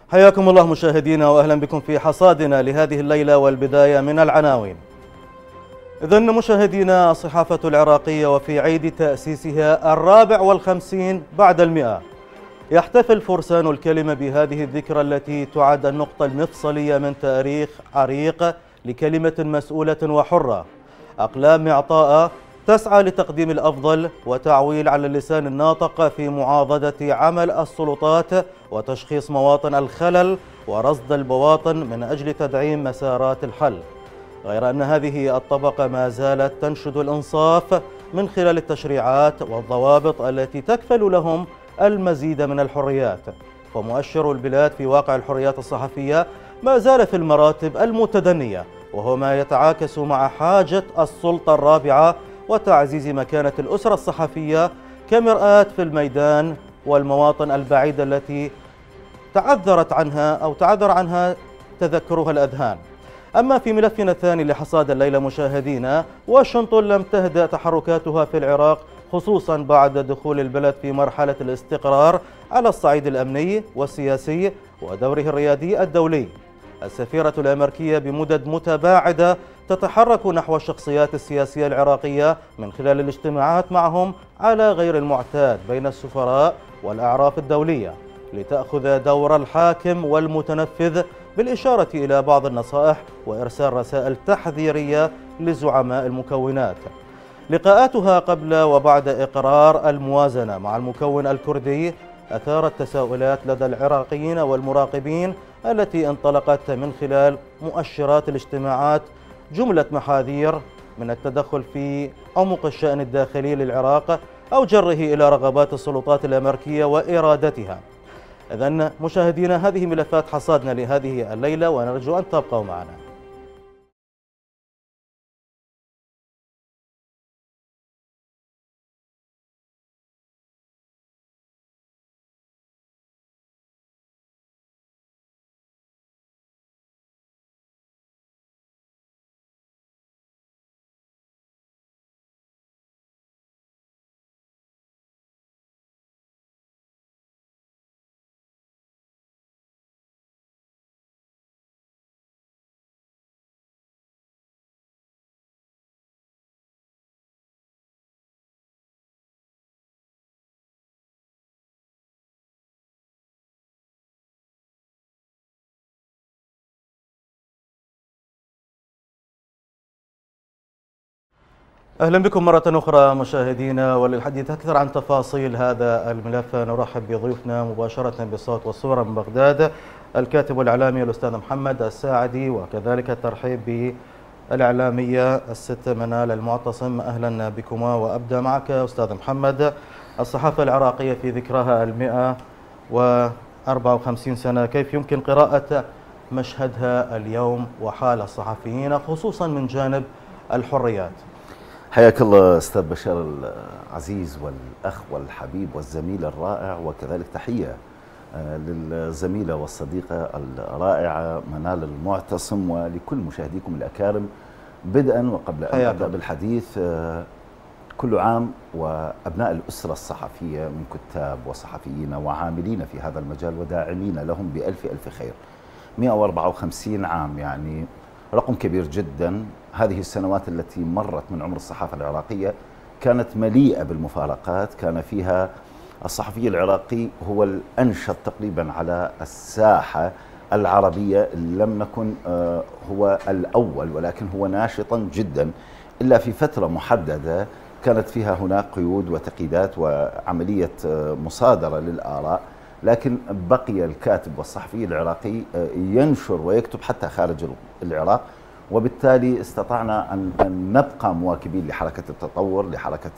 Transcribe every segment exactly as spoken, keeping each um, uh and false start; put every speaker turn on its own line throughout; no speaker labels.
حياكم الله مشاهدينا وأهلا بكم في حصادنا لهذه الليلة، والبداية من العناوين. إذن مشاهدينا، الصحافة العراقية وفي عيد تأسيسها الرابع والخمسين بعد المئة يحتفل فرسان الكلمة بهذه الذكرى التي تعد النقطة المفصلية من تاريخ عريق لكلمة مسؤولة وحرة، أقلام معطاءة تسعى لتقديم الأفضل وتعويل على اللسان الناطق في معاضدة عمل السلطات وتشخيص مواطن الخلل ورصد البواطن من أجل تدعيم مسارات الحل، غير أن هذه الطبقة ما زالت تنشد الإنصاف من خلال التشريعات والضوابط التي تكفل لهم المزيد من الحريات. ومؤشر البلاد في واقع الحريات الصحفية ما زال في المراتب المتدنية، وهو ما يتعاكس مع حاجة السلطة الرابعة وتعزيز مكانة الأسرة الصحفية كمرآة في الميدان والمواطن البعيدة التي تعذرت عنها أو تعذر عنها تذكرها الأذهان. أما في ملفنا الثاني لحصاد الليلة مشاهدينا، واشنطن لم تهدأ تحركاتها في العراق، خصوصا بعد دخول البلد في مرحلة الاستقرار على الصعيد الأمني والسياسي ودوره الريادي الدولي. السفيرة الأمريكية بمدد متباعدة تتحرك نحو الشخصيات السياسية العراقية من خلال الاجتماعات معهم على غير المعتاد بين السفراء والأعراف الدولية، لتأخذ دور الحاكم والمتنفذ بالإشارة إلى بعض النصائح وإرسال رسائل تحذيرية لزعماء المكونات. لقاءاتها قبل وبعد إقرار الموازنة مع المكون الكردي أثارت تساؤلات لدى العراقيين والمراقبين التي انطلقت من خلال مؤشرات الاجتماعات جملة محاذير من التدخل في عمق الشأن الداخلي للعراق أو جره إلى رغبات السلطات الأمريكية وإرادتها. إذن مشاهدينا، هذه ملفات حصادنا لهذه الليلة، ونرجو أن تبقوا معنا. أهلا بكم مرة أخرى مشاهدينا، وللحديث أكثر عن تفاصيل هذا الملف نرحب بضيوفنا مباشرة بالصوت والصورة من بغداد، الكاتب والإعلامي الأستاذ محمد الساعدي، وكذلك الترحيب بالإعلامية الست منال المعتصم. أهلا بكما، وأبدأ معك أستاذ محمد. الصحافة العراقية في ذكرها المئة وأربعة وخمسين سنة، كيف يمكن قراءة مشهدها اليوم وحال الصحفيين خصوصا من جانب الحريات؟
حياك الله أستاذ بشار العزيز والأخ والحبيب والزميل الرائع، وكذلك تحية للزميلة والصديقة الرائعة منال المعتصم، ولكل مشاهديكم الأكارم. بدءا وقبل أن أبدأ بالحديث، كل عام وأبناء الأسرة الصحفية من كتاب وصحفيين وعاملين في هذا المجال وداعمين لهم بألف ألف خير. مئة وأربعة وخمسين عام يعني رقم كبير جدا. هذه السنوات التي مرت من عمر الصحافة العراقية كانت مليئة بالمفارقات، كان فيها الصحفي العراقي هو الأنشط تقريبا على الساحة العربية، لم نكن هو الأول ولكن هو ناشطا جدا، إلا في فترة محددة كانت فيها هناك قيود وتقييدات وعملية مصادرة للآراء، لكن بقي الكاتب والصحفي العراقي ينشر ويكتب حتى خارج العراق، وبالتالي استطعنا أن نبقى مواكبين لحركة التطور، لحركة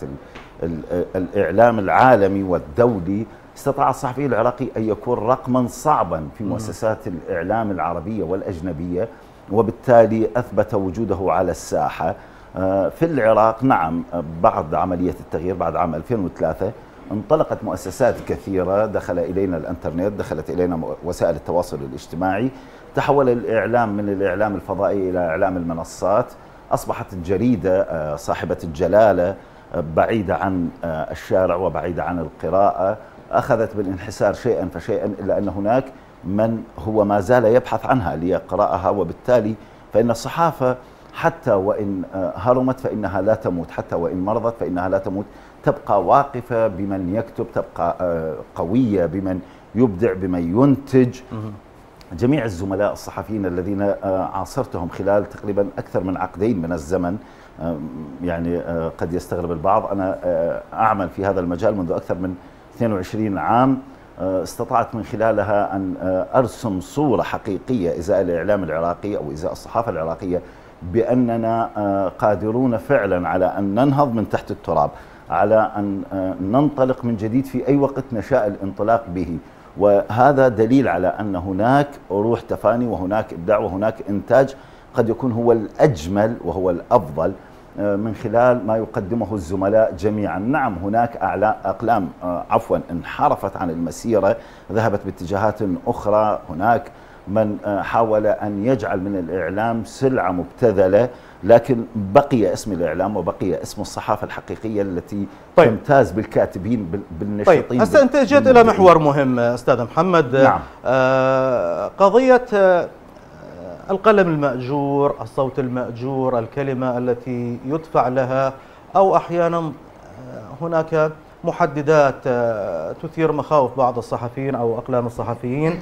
الإعلام العالمي والدولي. استطاع الصحفي العراقي أن يكون رقما صعبا في مؤسسات الإعلام العربية والأجنبية، وبالتالي أثبت وجوده على الساحة في العراق. نعم، بعد عملية التغيير بعد عام ألفين وثلاثة انطلقت مؤسسات كثيرة، دخل إلينا الانترنت، دخلت إلينا وسائل التواصل الاجتماعي، تحول الإعلام من الإعلام الفضائي إلى إعلام المنصات، أصبحت الجريدة صاحبة الجلالة بعيدة عن الشارع وبعيدة عن القراءة، أخذت بالانحسار شيئا فشيئا، إلا أن هناك من هو ما زال يبحث عنها ليقرأها. وبالتالي فإن الصحافة حتى وإن هرمت فإنها لا تموت، حتى وإن مرضت فإنها لا تموت، تبقى واقفة بمن يكتب، تبقى قوية بمن يبدع، بمن ينتج. جميع الزملاء الصحفيين الذين عاصرتهم خلال تقريبا أكثر من عقدين من الزمن، يعني قد يستغرب البعض، أنا أعمل في هذا المجال منذ أكثر من اثنين وعشرين عام، استطعت من خلالها أن أرسم صورة حقيقية إزاء الإعلام العراقي أو إزاء الصحافة العراقية، بأننا قادرون فعلا على أن ننهض من تحت التراب، على أن ننطلق من جديد في أي وقت نشاء الانطلاق به. وهذا دليل على أن هناك روح تفاني وهناك إبداع وهناك إنتاج قد يكون هو الأجمل وهو الأفضل من خلال ما يقدمه الزملاء جميعا. نعم هناك أقلام عفوا انحرفت عن المسيرة، ذهبت باتجاهات أخرى، هناك من حاول أن يجعل من الإعلام سلعة مبتذلة، لكن بقي اسم الإعلام وبقي اسم الصحافة الحقيقية التي طيب. تمتاز بالكاتبين بالنشطين.
طيب هسه أنت جيت إلى محور مهم أستاذ محمد.
نعم.
آه قضية آه القلم المأجور، الصوت المأجور، الكلمة التي يدفع لها، أو أحيانا هناك محددات آه تثير مخاوف بعض الصحفيين أو أقلام الصحفيين،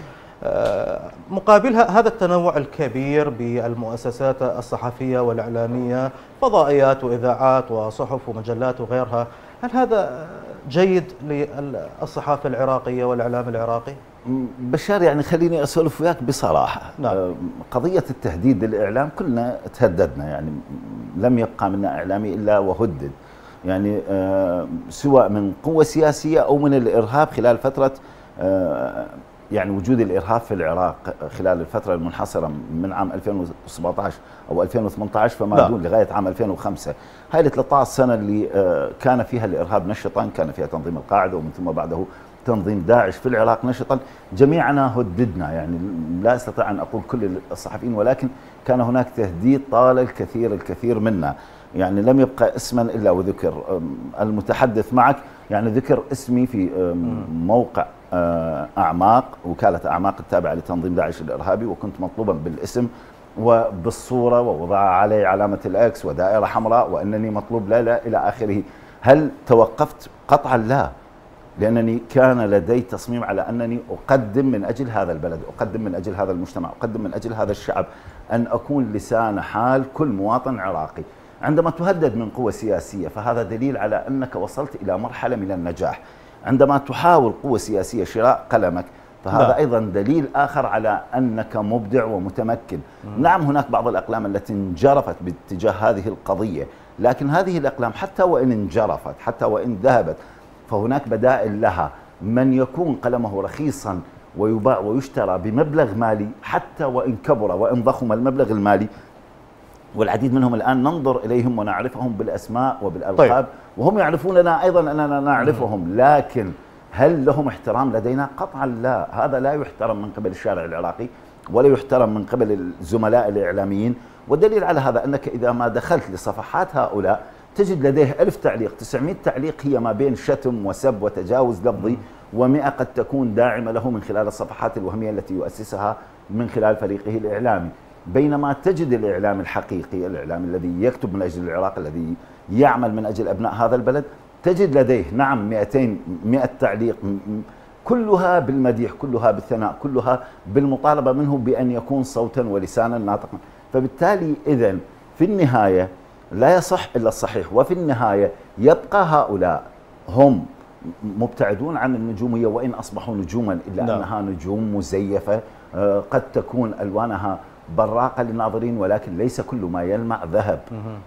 مقابلها هذا التنوع الكبير بالمؤسسات الصحفية والإعلامية، فضائيات وإذاعات وصحف ومجلات وغيرها. هل هذا جيد للصحافة العراقية والإعلام العراقي؟
بشار، يعني خليني أسولف وياك بصراحة.
نعم.
قضية التهديد للإعلام كلنا تهددنا، يعني لم يبقى منا إعلامي إلا وهدد، يعني سواء من قوة سياسية أو من الإرهاب خلال فترة يعني وجود الإرهاب في العراق خلال الفترة المنحصرة من عام ألفين وسبعة عشر أو ألفين وثمانية عشر فما دون لغاية عام ألفين وخمسة. هاي ال ثلاثة عشر سنة اللي كان فيها الإرهاب نشطا، كان فيها تنظيم القاعدة ومن ثم بعده تنظيم داعش في العراق نشطا، جميعنا هددنا، يعني لا أستطيع أن أقول كل الصحفيين، ولكن كان هناك تهديد طال الكثير الكثير منا. يعني لم يبقى اسما إلا وذكر. المتحدث معك يعني ذكر اسمي في موقع أعماق، وكالة أعماق التابعة لتنظيم داعش الإرهابي، وكنت مطلوبا بالاسم وبالصورة ووضع علي علامة الإكس ودائرة حمراء وأنني مطلوب لا لا إلى آخره. هل توقفت؟ قطعا لا، لأنني كان لدي تصميم على أنني أقدم من أجل هذا البلد، أقدم من أجل هذا المجتمع، أقدم من أجل هذا الشعب، أن أكون لسان حال كل مواطن عراقي. عندما تهدد من قوة سياسية فهذا دليل على أنك وصلت إلى مرحلة من النجاح. عندما تحاول قوة سياسية شراء قلمك فهذا لا. أيضا دليل آخر على أنك مبدع ومتمكن. م. نعم هناك بعض الأقلام التي انجرفت باتجاه هذه القضية، لكن هذه الأقلام حتى وإن انجرفت، حتى وإن ذهبت، فهناك بدائل لها. من يكون قلمه رخيصا ويباع ويشترى بمبلغ مالي حتى وإن كبر وإن ضخم المبلغ المالي، والعديد منهم الآن ننظر إليهم ونعرفهم بالأسماء وبالألقاب. طيب. وهم يعرفوننا أيضا أننا نعرفهم، لكن هل لهم احترام لدينا؟ قطعا لا. هذا لا يحترم من قبل الشارع العراقي ولا يحترم من قبل الزملاء الإعلاميين. والدليل على هذا أنك إذا ما دخلت لصفحات هؤلاء تجد لديه ألف تعليق، تسعمائة تعليق هي ما بين شتم وسب وتجاوز لفظي، ومئة قد تكون داعمة له من خلال الصفحات الوهمية التي يؤسسها من خلال فريقه الإعلامي. بينما تجد الإعلام الحقيقي، الإعلام الذي يكتب من أجل العراق، الذي يعمل من أجل أبناء هذا البلد، تجد لديه نعم مئتين مئة تعليق، كلها بالمديح، كلها بالثناء، كلها بالمطالبة منه بأن يكون صوتا ولسانا ناطقا. فبالتالي إذن في النهاية لا يصح إلا الصحيح، وفي النهاية يبقى هؤلاء هم مبتعدون عن النجومية، وإن أصبحوا نجوما إلا لا. أنها نجوم مزيفة، قد تكون ألوانها براقة للناظرين، ولكن ليس كل ما يلمع ذهب.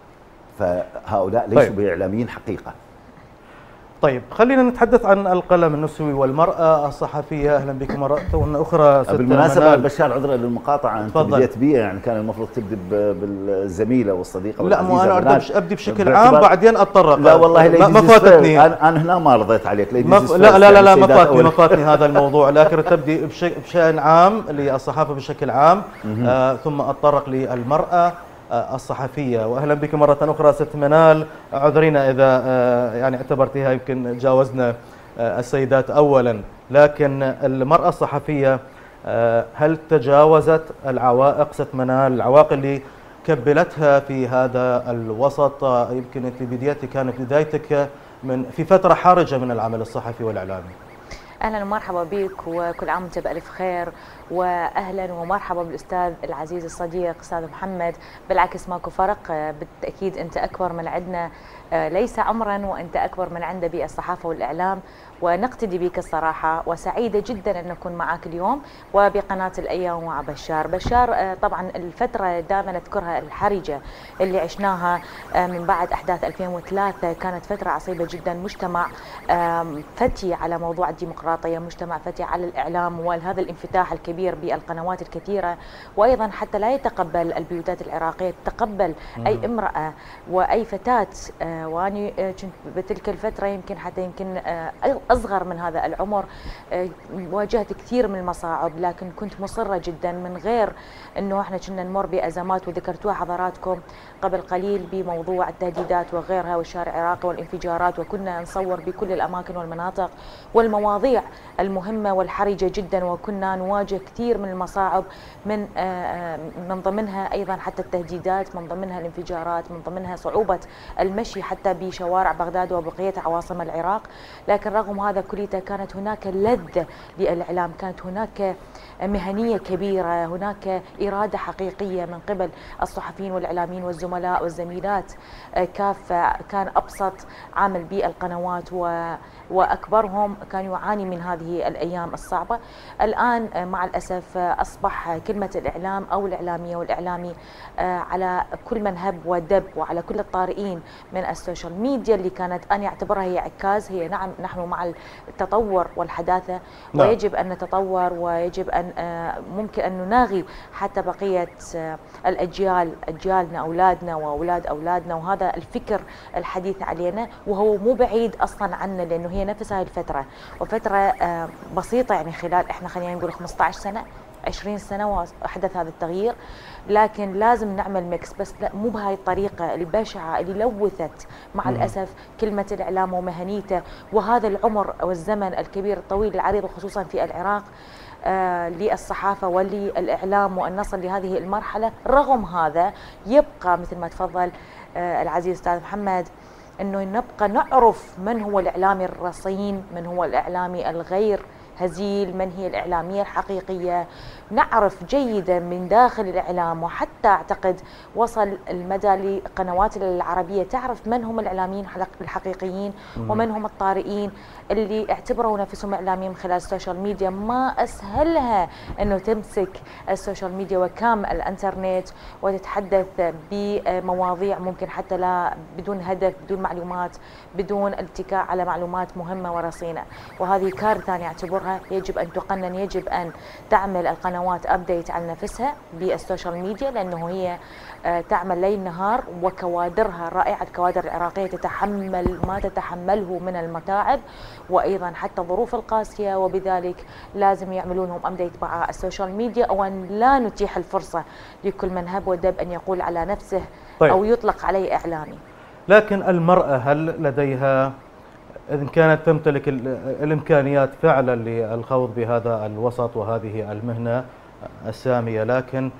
فهؤلاء ليسوا طيب. بإعلاميين حقيقة.
طيب خلينا نتحدث عن القلم النسوي والمرأة الصحفية. أهلا بكم مرة أخرى.
بالمناسبة بشار، عذرا للمقاطعة، أنت بديت بي، يعني كان المفروض تبدأ بالزميلة والصديقة.
لا مو أنا أردت أبدي بشكل عام بعدين أتطرق.
لا والله
ما فاتتني،
أنا هنا ما رضيت عليك.
مف... لا لا لا, لا ما فاتني ما فاتني هذا الموضوع، لكن تبدي بشأن عام للصحافة بشكل عام، آه ثم أتطرق للمرأة الصحفية. واهلا بك مره اخرى ست منال. اعذرينا اذا يعني اعتبرتها يمكن جاوزنا السيدات اولا، لكن المراه الصحفيه هل تجاوزت العوائق ست منال العوائق اللي كبلتها في هذا الوسط؟ يمكن انت بدايتك كانت بدايتك من في فترة حرجة من العمل الصحفي والإعلامي.
اهلا ومرحبا بك وكل عام وانت بالف خير، واهلا ومرحبا بالاستاذ العزيز الصديق استاذ محمد. بالعكس ماكو فرق، بالتاكيد انت اكبر من عندنا ليس عمرا، وانت اكبر من عنده بالصحافه والاعلام، ونقتدي بك الصراحه، وسعيده جدا ان اكون معك اليوم وبقناه الايام مع بشار. بشار طبعا الفتره دائما اذكرها الحرجه اللي عشناها من بعد احداث ألفين وثلاثة، كانت فتره عصيبه جدا، مجتمع فتي على موضوع الديمقراطيه، مجتمع فتي على الاعلام وهذا الانفتاح الكبير بالقنوات الكثيره، وايضا حتى لا يتقبل البيوتات العراقيه تتقبل اي امراه واي فتاه. واني كنت بتلك الفتره يمكن حتى يمكن اصغر من هذا العمر، واجهت كثير من المصاعب، لكن كنت مصره جدا من غير انه احنا كنا نمر بازمات وذكرتوها حضراتكم قبل قليل بموضوع التهديدات وغيرها والشارع العراقي والانفجارات، وكنا نصور بكل الاماكن والمناطق والمواضيع المهمه والحرجه جدا، وكنا نواجه كثير من المصاعب من من ضمنها ايضا حتى التهديدات، من ضمنها الانفجارات، من ضمنها صعوبه المشي حتى بشوارع بغداد وبقيه عواصم العراق. لكن رغم هذا كليته كانت هناك لذة للإعلام، كانت هناك مهنية كبيرة، هناك إرادة حقيقية من قبل الصحفيين والإعلاميين والزملاء والزميلات كافة. كان أبسط عامل بالقنوات وأكبرهم كان يعاني من هذه الأيام الصعبة. الآن مع الأسف أصبح كلمة الإعلام أو الإعلامية والإعلامي على كل من هب ودب، وعلى كل الطارئين من السوشيال ميديا اللي كانت أنا أعتبرها هي عكاز. هي نعم نحن مع التطور والحداثة، ويجب أن نتطور، ويجب أن ممكن أن نناغي حتى بقية الأجيال، أجيالنا أولادنا وأولاد أولادنا، وهذا الفكر الحديث علينا وهو مو بعيد أصلا عنا، لأنه هي نفس هاي الفترة، وفترة بسيطة يعني خلال إحنا خلينا نقول خمسة عشر سنة عشرين سنة وحدث هذا التغيير. لكن لازم نعمل ميكس، بس لا مو بهاي الطريقة البشعة اللي لوثت مع مم. الأسف كلمة الإعلام ومهنيته وهذا العمر والزمن الكبير الطويل العريض، وخصوصا في العراق آه للصحافة وللإعلام، وأن نصل لهذه المرحلة. رغم هذا يبقى مثل ما تفضل آه العزيز أستاذ محمد أنه نبقى نعرف من هو الإعلامي الرصين، من هو الإعلامي الغير هزيل، من هي الإعلامية الحقيقية. نعرف جيدا من داخل الإعلام، وحتى أعتقد وصل المدى لقنوات العربية تعرف من هم الإعلاميين الحقيقيين ومن هم الطارئين اللي اعتبروا نفسهم إعلاميين من خلال السوشيال ميديا. ما أسهلها أنه تمسك السوشيال ميديا وكام الانترنت وتتحدث بمواضيع ممكن حتى لا بدون هدف، بدون معلومات، بدون الاتكاء على معلومات مهمة ورصينة، وهذه كارثة أنا أعتبرها يجب أن تقنن. يجب أن تعمل القنوات أبديت على نفسها بالسوشيال ميديا، لأنه هي تعمل ليل نهار، وكوادرها رائعة، الكوادر العراقية تتحمل ما تتحمله من المتاعب وأيضا حتى الظروف القاسية، وبذلك لازم يعملونهم أبديت مع السوشيال ميديا، أو أن لا نتيح الفرصة لكل من هب ودب أن يقول على نفسه طيب. أو يطلق عليه إعلامي.
لكن المرأة هل لديها إن كانت تمتلك الإمكانيات فعلا للخوض بهذا الوسط وهذه المهنة السامية؟ لكن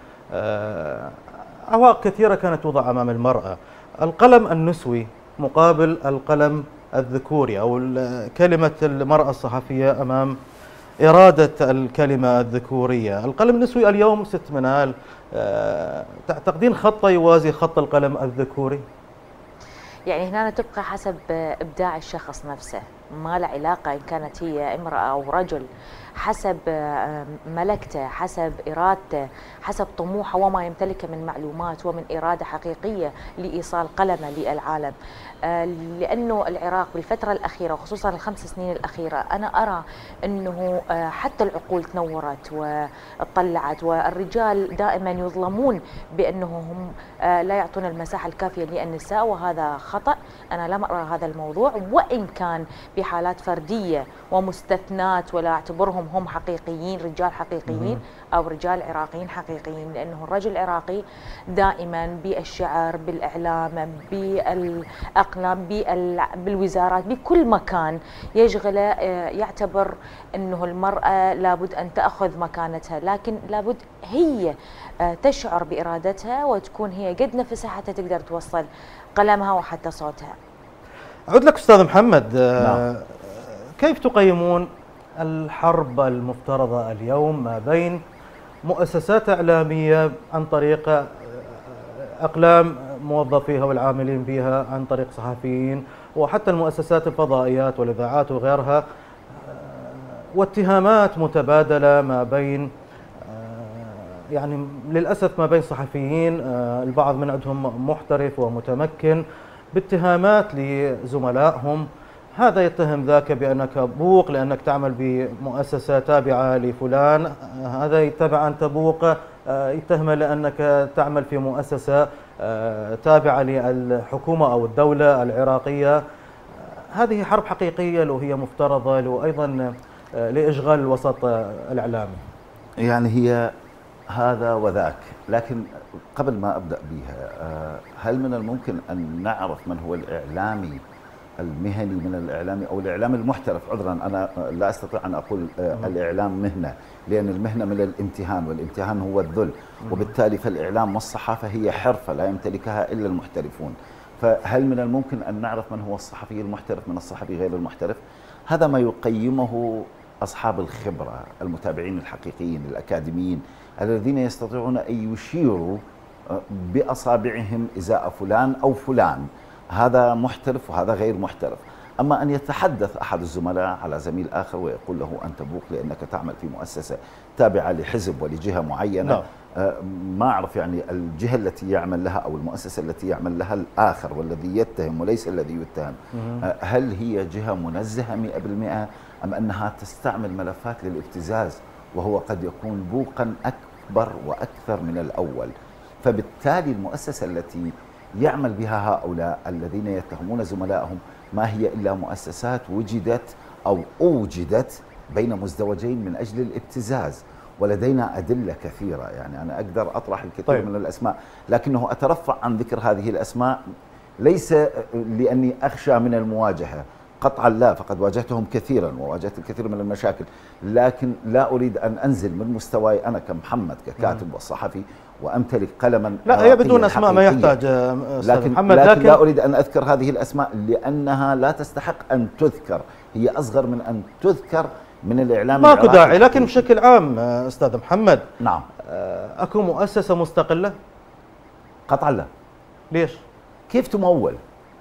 عوائق كثيرة كانت توضع أمام المرأة. القلم النسوي مقابل القلم الذكوري، أو كلمة المرأة الصحفية أمام إرادة الكلمة الذكورية. القلم النسوي اليوم ست منال تعتقدين خطه يوازي خط القلم الذكوري؟
يعني هنا تبقى حسب إبداع الشخص نفسه، ما له علاقة إن كانت هي امرأة أو رجل، حسب ملكته، حسب إرادته، حسب طموحه وما يمتلكه من معلومات ومن إرادة حقيقية لإيصال قلمه للعالم. لأنه العراق بالفترة الأخيرة وخصوصا الخمس سنين الأخيرة أنا أرى أنه حتى العقول تنورت وطلعت، والرجال دائما يظلمون بأنه هم لا يعطون المساحة الكافية للنساء، وهذا خطأ. أنا لم أرى هذا الموضوع، وإن كان بحالات فردية ومستثنات ولا أعتبرهم كلهم هم حقيقيين، رجال حقيقيين أو رجال عراقيين حقيقيين، لأنه الرجل العراقي دائما بالشعر، بالإعلام، بالأقلام، بالوزارات، بكل مكان يشغله يعتبر أنه المرأة لابد أن تأخذ مكانتها، لكن لابد هي تشعر بإرادتها وتكون هي قد نفسها حتى تقدر توصل قلمها وحتى صوتها.
أعود لك أستاذ محمد.
نعم.
كيف تقيمون الحرب المفترضة اليوم ما بين مؤسسات إعلامية عن طريق أقلام موظفيها والعاملين بها، عن طريق صحفيين، وحتى المؤسسات الفضائيات والإذاعات وغيرها، واتهامات متبادلة ما بين يعني للأسف ما بين صحفيين البعض من عندهم محترف ومتمكن باتهامات لزملائهم، هذا يتهم ذاك بأنك بوق لأنك تعمل بمؤسسة تابعة لفلان، هذا يتبع أن تبوق يتهم لأنك تعمل في مؤسسة تابعة للحكومة أو الدولة العراقية. هذه حرب حقيقية لو هي مفترضة، لو أيضا لإشغال الوسط الإعلامي.
يعني هي هذا وذاك، لكن قبل ما أبدأ بها، هل من الممكن أن نعرف من هو الإعلامي المهني من الإعلامي أو الإعلام المحترف؟ عذرا أنا لا أستطيع أن أقول الإعلام مهنة، لأن المهنة من الامتهان، والامتهان هو الذل، وبالتالي فالإعلام والصحافة هي حرفة لا يمتلكها إلا المحترفون. فهل من الممكن أن نعرف من هو الصحفي المحترف من الصحفي غير المحترف؟ هذا ما يقيمه أصحاب الخبرة، المتابعين الحقيقيين الأكاديميين الذين يستطيعون أن يشيروا بأصابعهم إزاء فلان أو فلان، هذا محترف وهذا غير محترف. أما أن يتحدث أحد الزملاء على زميل آخر ويقول له أنت بوق لأنك تعمل في مؤسسة تابعة لحزب ولجهة معينة،
نعم.
ما أعرف يعني الجهة التي يعمل لها أو المؤسسة التي يعمل لها الآخر والذي يتهم وليس الذي يتهم، هل هي جهة منزهة مئة بالمئة أم أنها تستعمل ملفات للابتزاز وهو قد يكون بوقا أكبر وأكثر من الأول؟ فبالتالي المؤسسة التي يعمل بها هؤلاء الذين يتهمون زملائهم ما هي إلا مؤسسات وجدت أو أوجدت بين مزدوجين من أجل الابتزاز، ولدينا أدلة كثيرة. يعني أنا أقدر أطرح الكثير طيب. من الأسماء، لكنه أترفع عن ذكر هذه الأسماء ليس لأني أخشى من المواجهة، قطعا لا، فقد واجهتهم كثيرا وواجهت الكثير من المشاكل، لكن لا أريد أن أنزل من مستواي أنا كمحمد ككاتب وصحفي وأمتلك قلما.
لا هي بدون أسماء ما يحتاج
لكن,
محمد،
لكن, لكن لا أريد أن أذكر هذه الأسماء لأنها لا تستحق أن تذكر، هي أصغر من أن تذكر من الإعلام.
ماكو داعي. لكن بشكل عام أستاذ محمد،
نعم،
أكو مؤسسة مستقلة؟
قطعا لا.
ليش؟
كيف تمول؟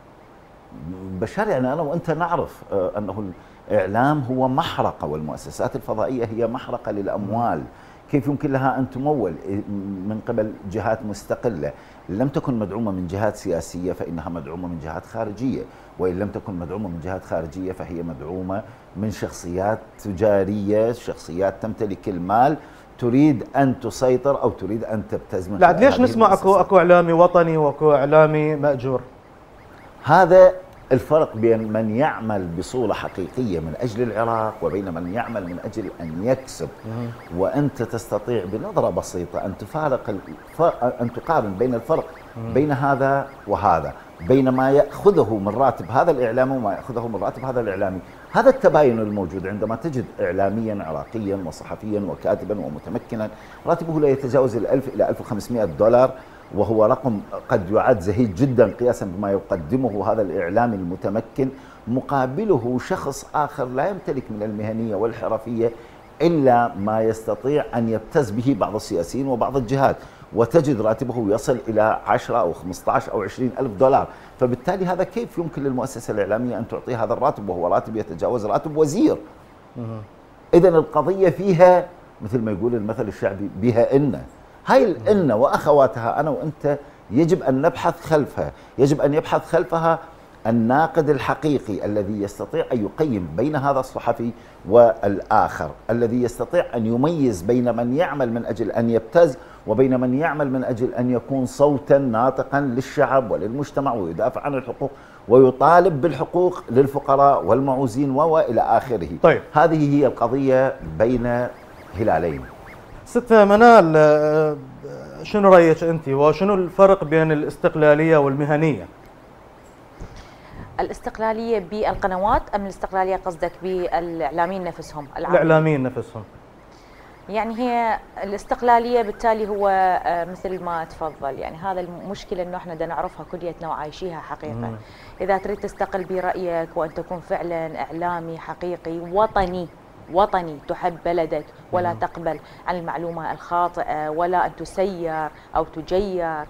بشار، يعني أنا وأنت نعرف أنه الإعلام هو محرقة والمؤسسات الفضائية هي محرقة للأموال. كيف يمكن لها أن تمول من قبل جهات مستقلة؟ لم تكن مدعومة من جهات سياسية فإنها مدعومة من جهات خارجية، وإن لم تكن مدعومة من جهات خارجية فهي مدعومة من شخصيات تجارية، شخصيات تمتلك المال تريد أن تسيطر أو تريد أن تبتز من.
لا ليش نسمع أكو أكو إعلامي وطني وأكو إعلامي مأجور؟
هذا الفرق بين من يعمل بصورة حقيقية من أجل العراق وبين من يعمل من أجل أن يكسب. وأنت تستطيع بنظرة بسيطة أن تفارق أن تقارن بين الفرق بين هذا وهذا، بين ما يأخذه من راتب هذا الإعلامي وما يأخذه من راتب هذا الإعلامي. هذا التباين الموجود عندما تجد إعلاميا عراقيا وصحفيا وكاتبا ومتمكنا راتبه لا يتجاوز الألف إلى ألف وخمسمائة دولار، وهو رقم قد يعد زهيد جدا قياسا بما يقدمه هذا الإعلامي المتمكن، مقابله شخص آخر لا يمتلك من المهنية والحرفية إلا ما يستطيع أن يبتز به بعض السياسيين وبعض الجهات، وتجد راتبه يصل إلى عشرة أو خمسة عشر أو عشرين ألف دولار. فبالتالي هذا كيف يمكن للمؤسسة الإعلامية أن تعطيه هذا الراتب وهو راتب يتجاوز راتب وزير؟ إذن القضية فيها مثل ما يقول المثل الشعبي بها إن. هاي الإن وأخواتها أنا وأنت يجب أن نبحث خلفها، يجب أن يبحث خلفها الناقد الحقيقي الذي يستطيع أن يقيم بين هذا الصحفي والآخر، الذي يستطيع أن يميز بين من يعمل من أجل أن يبتز وبين من يعمل من أجل أن يكون صوتا ناطقا للشعب وللمجتمع ويدافع عن الحقوق ويطالب بالحقوق للفقراء والمعوزين وإلى آخره.
طيب.
هذه هي القضية بين هلالين.
ست منال، شنو رأيك أنت وشنو الفرق بين الاستقلالية والمهنية؟
الاستقلالية بالقنوات أم الاستقلالية قصدك بالإعلاميين نفسهم؟
الإعلاميين نفسهم.
يعني هي الاستقلالية بالتالي هو مثل ما تفضل، يعني هذا المشكلة انه احنا بدنا نعرفها كليتنا وعايشيها حقيقة. مم. اذا تريد تستقل برأيك وان تكون فعلا اعلامي حقيقي وطني وطني تحب بلدك ولا مم. تقبل عن المعلومة الخاطئة ولا ان تسير او تجير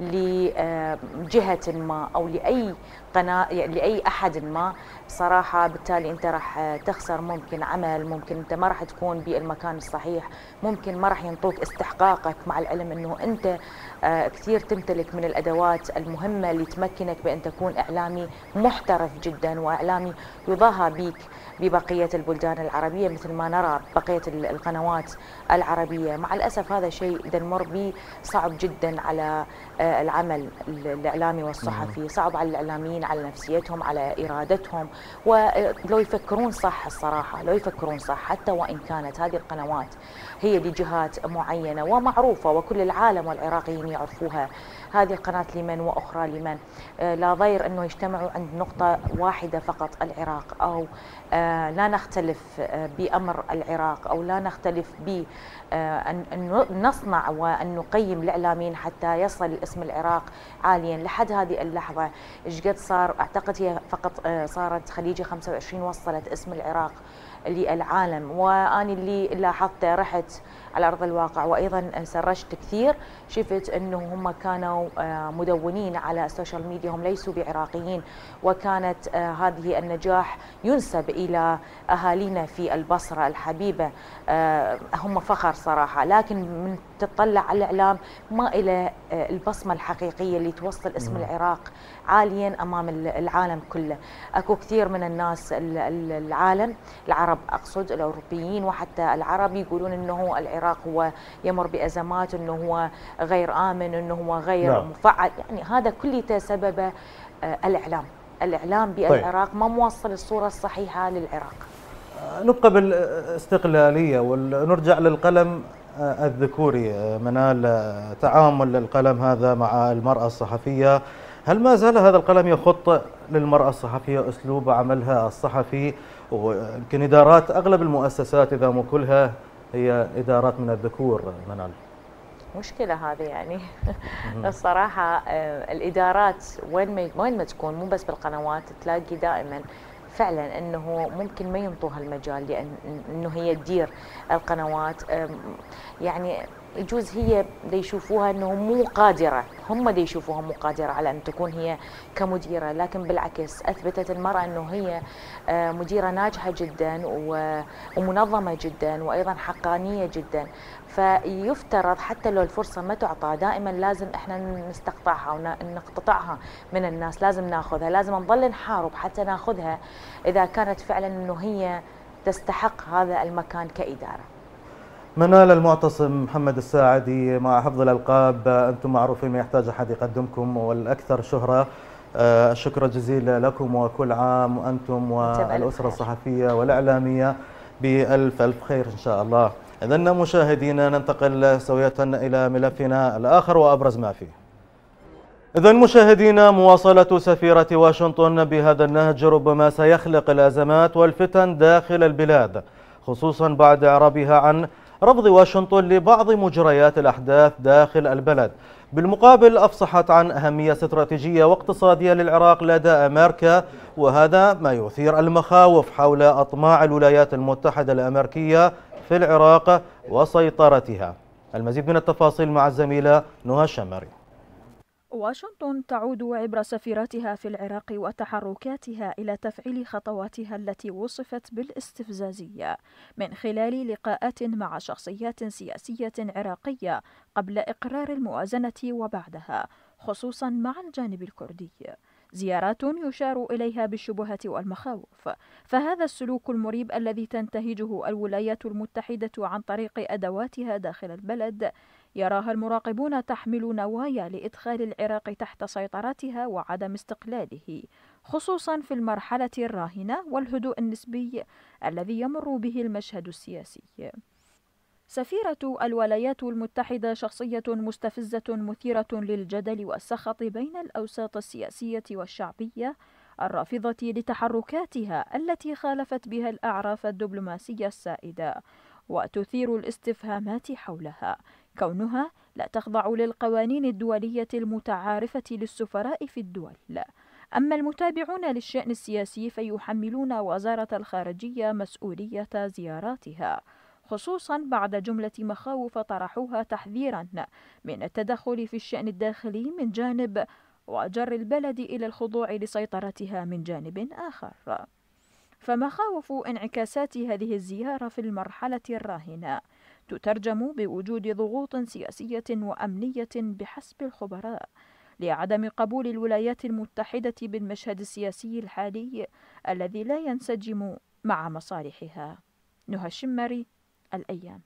لجهة ما او لاي قناة لاي احد ما، بصراحة بالتالي انت راح تخسر ممكن عمل، ممكن انت ما راح تكون بالمكان الصحيح، ممكن ما راح ينطوك استحقاقك، مع العلم انه انت كثير تمتلك من الادوات المهمة اللي تمكنك بان تكون اعلامي محترف جدا واعلامي يضاهى بك ببقية البلدان العربية مثل ما نرى بقية القنوات العربية. مع الاسف هذا شيء نمر به صعب جدا على العمل الاعلامي والصحفي، صعب على الاعلاميين على نفسيتهم على ارادتهم، ولو يفكرون صح الصراحة لو يفكرون صح حتى وإن كانت هذه القنوات هي لجهات معينة ومعروفة وكل العالم والعراقيين يعرفوها، هذه القناة لمن وأخرى لمن، لا ضير أنه يجتمعوا عند نقطة واحدة فقط العراق، أو لا نختلف بأمر العراق، أو لا نختلف ب أن نصنع وأن نقيم الإعلاميين حتى يصل اسم العراق عاليا. لحد هذه اللحظة إيش قد صار؟ أعتقد هي فقط صارت خليجة خمسة وعشرين وصلت اسم العراق للعالم، وأنا اللي لاحظته رحت على أرض الواقع وأيضا سرجت كثير، شفت أنه هم كانوا مدونين على السوشيال ميديا هم ليسوا بعراقيين، وكانت هذه النجاح ينسب إلى أهالينا في البصرة الحبيبة، هم فخر صراحة، لكن من تطلع على الإعلام ما إلى البصمة الحقيقية اللي توصل اسم العراق عاليا أمام العالم كله. أكو كثير من الناس العالم العرب أقصد الأوروبيين وحتى العرب يقولون أنه العراق هو يمر بأزمات، أنه هو غير آمن، أنه هو غير لا. مفعل، يعني هذا كله سببه الإعلام الإعلام بالعراق ما موصل الصورة الصحيحة للعراق.
نبقى بالاستقلالية ونرجع للقلم الذكوري. منال، تعامل القلم هذا مع المرأة الصحفية، هل ما زال هذا القلم يخط للمرأة الصحفية أسلوب عملها الصحفي؟ ويمكن إدارات أغلب المؤسسات إذا مو كلها هي إدارات من الذكور. منال،
مشكلة هذه يعني الصراحة الإدارات وين ما وين ما تكون مو بس بالقنوات تلاقي دائما فعلا انه ممكن ما ينطوها المجال لان انه هي تدير القنوات، يعني يجوز هي دي يشوفوها انه مو قادره، هم دي يشوفوها مو قادره على ان تكون هي كمديره، لكن بالعكس اثبتت المراه انه هي مديره ناجحه جدا ومنظمه جدا وايضا حقانيه جدا. فيفترض حتى لو الفرصه ما تعطى دائما لازم احنا نستقطعها ونقتطعها من الناس، لازم ناخذها، لازم نظل نحارب حتى ناخذها اذا كانت فعلا انه هي تستحق هذا المكان كاداره.
منال المعتصم، محمد الساعدي، مع حفظ الألقاب أنتم معروفين ما يحتاج أحد يقدمكم والأكثر شهرة. الشكر الجزيل لكم وكل عام وأنتم والأسرة الصحفية والإعلامية بألف ألف خير إن شاء الله. إذن مشاهدينا ننتقل سوية إلى ملفنا الآخر وأبرز ما فيه. إذن مشاهدينا، مواصلة سفيرة واشنطن بهذا النهج ربما سيخلق الأزمات والفتن داخل البلاد، خصوصا بعد إعرابها عن رفض واشنطن لبعض مجريات الأحداث داخل البلد. بالمقابل أفصحت عن أهمية استراتيجية واقتصادية للعراق لدى أمريكا، وهذا ما يثير المخاوف حول أطماع الولايات المتحدة الأمريكية في العراق وسيطرتها. المزيد من التفاصيل مع الزميلة نهى الشمري.
واشنطن تعود عبر سفيرتها في العراق وتحركاتها إلى تفعيل خطواتها التي وصفت بالاستفزازية من خلال لقاءات مع شخصيات سياسية عراقية قبل إقرار الموازنة وبعدها، خصوصا مع الجانب الكردي، زيارات يشار إليها بالشبهات والمخاوف. فهذا السلوك المريب الذي تنتهجه الولايات المتحدة عن طريق أدواتها داخل البلد يراها المراقبون تحمل نوايا لإدخال العراق تحت سيطرتها وعدم استقلاله، خصوصا في المرحلة الراهنة والهدوء النسبي الذي يمر به المشهد السياسي. سفيرة الولايات المتحدة شخصية مستفزة مثيرة للجدل والسخط بين الأوساط السياسية والشعبية الرافضة لتحركاتها التي خالفت بها الأعراف الدبلوماسية السائدة، وتثير الاستفهامات حولها كونها لا تخضع للقوانين الدولية المتعارفة للسفراء في الدول. أما المتابعون للشأن السياسي فيحملون وزارة الخارجية مسؤولية زياراتها، خصوصا بعد جملة مخاوف طرحوها تحذيرا من التدخل في الشأن الداخلي من جانب وجر البلد إلى الخضوع لسيطرتها من جانب آخر. فمخاوف انعكاسات هذه الزيارة في المرحلة الراهنة تترجم بوجود ضغوط سياسية وأمنية بحسب الخبراء لعدم قبول الولايات المتحدة بالمشهد السياسي الحالي الذي لا ينسجم مع مصالحها. نهى الشمري، الأيام.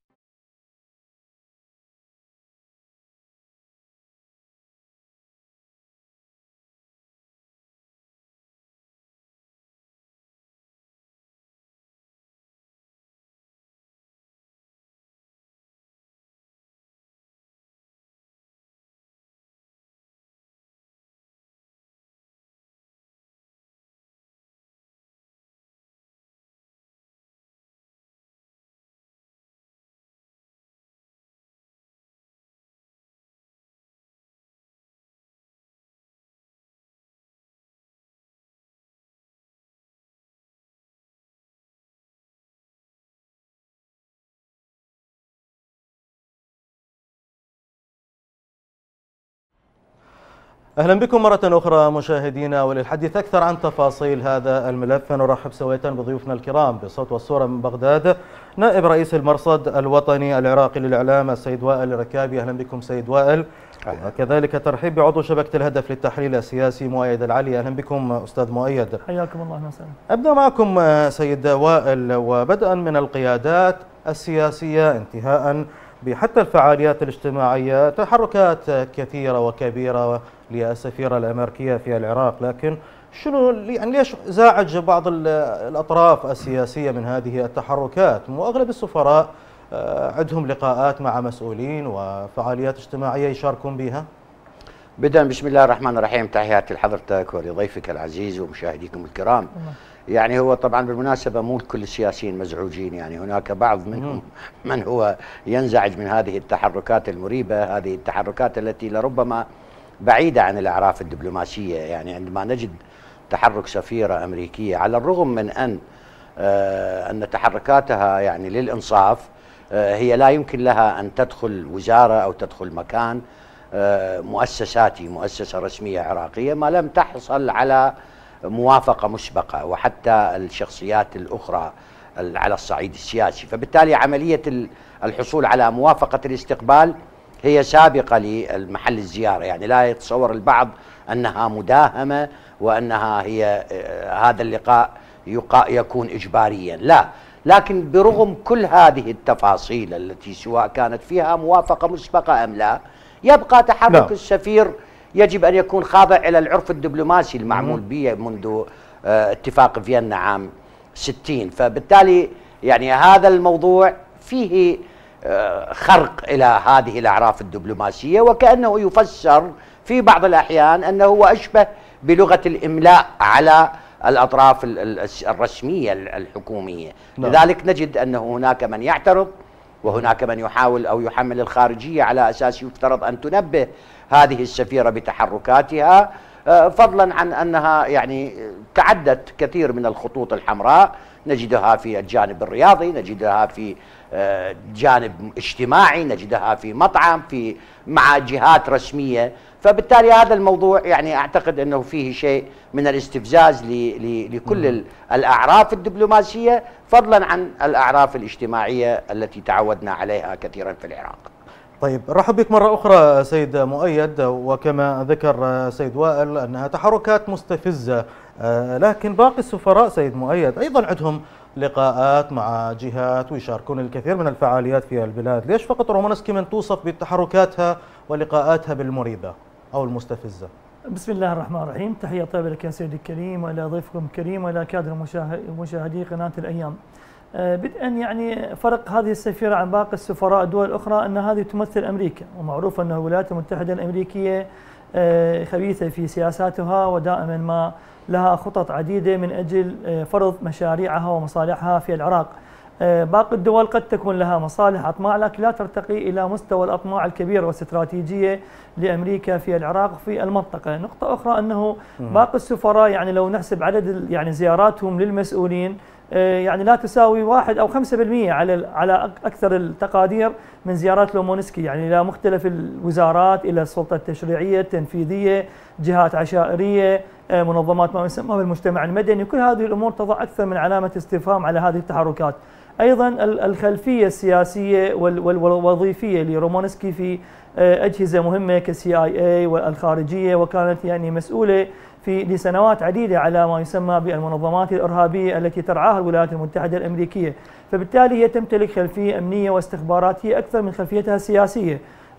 أهلا بكم مرة أخرى مشاهدينا، وللحديث أكثر عن تفاصيل هذا الملف فنرحب سوية بضيوفنا الكرام بالصوت والصورة من بغداد نائب رئيس المرصد الوطني العراقي للإعلام السيد وائل الركابي. أهلا بكم سيد وائل. وكذلك ترحيب بعضو شبكة الهدف للتحليل السياسي مؤيد العلي. أهلا بكم أستاذ مؤيد.
حياكم الله. مساء.
أبدأ معكم سيد وائل، وبدءا من القيادات السياسية انتهاء بحتى الفعاليات الاجتماعية، تحركات كثيرة وكبيرة للسفيرة الأمريكية في العراق، لكن شنو يعني ليش زعج بعض الأطراف السياسية من هذه التحركات؟ وأغلب السفراء عندهم لقاءات مع مسؤولين وفعاليات اجتماعية يشاركون بها.
بدءا بسم الله الرحمن الرحيم، تحياتي لحضرتك ولضيفك العزيز ومشاهديكم الكرام. يعني هو طبعا بالمناسبة مو كل السياسيين مزعوجين، يعني هناك بعض منهم من هو ينزعج من هذه التحركات المريبة، هذه التحركات التي لربما بعيدة عن الأعراف الدبلوماسية. يعني عندما نجد تحرك سفيرة أمريكية، على الرغم من أن آه أن تحركاتها يعني للإنصاف آه هي لا يمكن لها أن تدخل وزارة أو تدخل مكان آه مؤسساتي مؤسسة رسمية عراقية ما لم تحصل على موافقة مسبقة، وحتى الشخصيات الأخرى على الصعيد السياسي. فبالتالي عملية الحصول على موافقة الاستقبال هي سابقة لمحل الزيارة، يعني لا يتصور البعض أنها مداهمة وأنها هي هذا اللقاء يكون إجباريا، لا. لكن برغم كل هذه التفاصيل التي سواء كانت فيها موافقة مسبقة أم لا، يبقى تحرك لا. السفير يجب أن يكون خاضع إلى العرف الدبلوماسي المعمول به منذ اتفاق فيينا عام ستين. فبالتالي يعني هذا الموضوع فيه خرق إلى هذه الأعراف الدبلوماسية، وكأنه يفسر في بعض الأحيان أنه أشبه بلغة الإملاء على الأطراف الرسمية الحكومية. لذلك نجد أنه هناك من يعترض وهناك من يحاول أو يحمل الخارجية على أساس يفترض أن تنبه هذه السفيرة بتحركاتها، فضلا عن أنها يعني تعدت كثير من الخطوط الحمراء، نجدها في الجانب الرياضي، نجدها في جانب اجتماعي، نجدها في مطعم، في مع جهات رسمية. فبالتالي هذا الموضوع يعني أعتقد أنه فيه شيء من الاستفزاز لكل الأعراف الدبلوماسية، فضلا عن الأعراف الاجتماعية التي تعودنا عليها كثيرا في العراق.
طيب، رحب بك مرة أخرى سيد مؤيد. وكما ذكر سيد وائل أنها تحركات مستفزة، لكن باقي السفراء سيد مؤيد أيضا عندهم لقاءات مع جهات ويشاركون الكثير من الفعاليات في البلاد. ليش فقط رومانسكي من توصف بتحركاتها ولقاءاتها بالمريبة أو المستفزة؟
بسم الله الرحمن الرحيم. تحية طيبة لك يا سيدي الكريم وإلى ضيفكم الكريم وإلى كادر مشاهدي قناة الأيام. بدءا يعني فرق هذه السفيرة عن باقي السفراء الدول الأخرى أن هذه تمثل أمريكا، ومعروف أن الولايات المتحدة الأمريكية خبيثة في سياساتها ودائما ما لها خطط عديدة من أجل فرض مشاريعها ومصالحها في العراق. باقي الدول قد تكون لها مصالح أطماع لكن لا ترتقي إلى مستوى الأطماع الكبيرة والاستراتيجية لأمريكا في العراق في المنطقة. نقطة أخرى أنه باقي السفراء يعني لو نحسب عدد يعني زياراتهم للمسؤولين يعني لا تساوي واحد أو خمسة بالمئة على على أكثر التقادير من زيارات لومونسكي، يعني إلى مختلف الوزارات، إلى السلطة التشريعية التنفيذية، جهات عشائرية، منظمات ما يسمى بالمجتمع المدني، كل هذه الأمور تضع أكثر من علامة استفهام على هذه التحركات. أيضا الخلفية السياسية والوظيفية لرومونسكي في أجهزة مهمة كالسي آي إي والخارجية، وكانت يعني مسؤولة في لسنوات عديدة على ما يسمى بالمنظمات الإرهابية التي ترعاها الولايات المتحدة الأمريكية، فبالتالي هي تمتلك خلفية أمنية واستخباراتية أكثر من خلفيتها السياسية.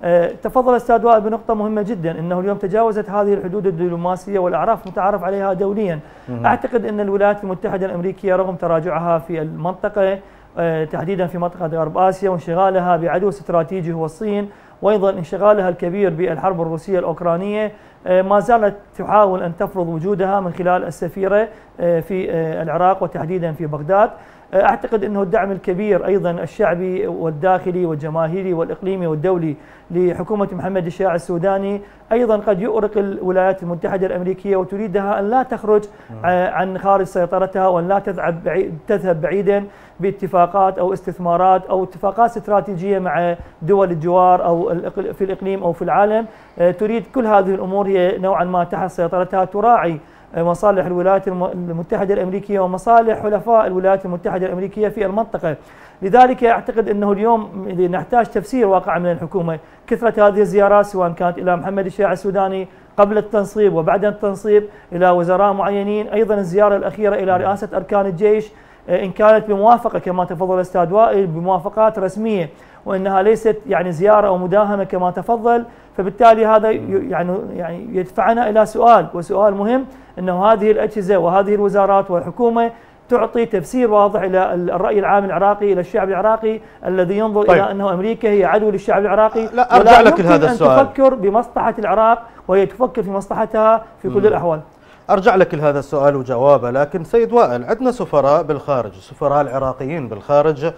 تفضل أستاذ وائل بنقطة مهمة جدا، أنه اليوم تجاوزت هذه الحدود الدبلوماسية والأعراف متعارف عليها دوليا. أعتقد أن الولايات المتحدة الأمريكية رغم تراجعها في المنطقة تحديدا في منطقة غرب آسيا وانشغالها بعدو استراتيجي هو الصين، وأيضا انشغالها الكبير بالحرب الروسية الأوكرانية، ما زالت تحاول أن تفرض وجودها من خلال السفيرة في العراق وتحديدا في بغداد. أعتقد أنه الدعم الكبير أيضا الشعبي والداخلي والجماهيري والإقليمي والدولي لحكومة محمد الشياع السوداني أيضا قد يؤرق الولايات المتحدة الأمريكية وتريدها أن لا تخرج عن خارج سيطرتها وأن لا تذهب بعيد تذهب بعيدا باتفاقات أو استثمارات أو اتفاقات استراتيجية مع دول الجوار أو في الإقليم أو في العالم. تريد كل هذه الأمور هي نوعا ما تحت سيطرتها، تراعي مصالح الولايات المتحدة الأمريكية ومصالح حلفاء الولايات المتحدة الأمريكية في المنطقة. لذلك أعتقد أنه اليوم نحتاج تفسير واقع من الحكومة كثرة هذه الزيارات، سواء كانت إلى محمد الشياع السوداني قبل التنصيب وبعد التنصيب، إلى وزراء معينين، أيضا الزيارة الأخيرة إلى رئاسة أركان الجيش إن كانت بموافقة كما تفضل الأستاذ وائل بموافقات رسمية، وإنها ليست يعني زيارة أو مداهمة كما تفضل، فبالتالي هذا يعني يعني يدفعنا إلى سؤال، وسؤال مهم، أنه هذه الأجهزة وهذه الوزارات والحكومة تعطي تفسير واضح إلى الرأي العام العراقي، إلى الشعب العراقي الذي ينظر طيب. إلى أنه أمريكا هي عدو للشعب العراقي.
لا أرجع لك هذا السؤال.
أن تفكر بمصلحة العراق وهي تفكر في مصلحتها في كل م. الأحوال.
أرجع لك لهذا السؤال وجوابه، لكن سيد وائل عندنا سفراء بالخارج، السفراء العراقيين بالخارج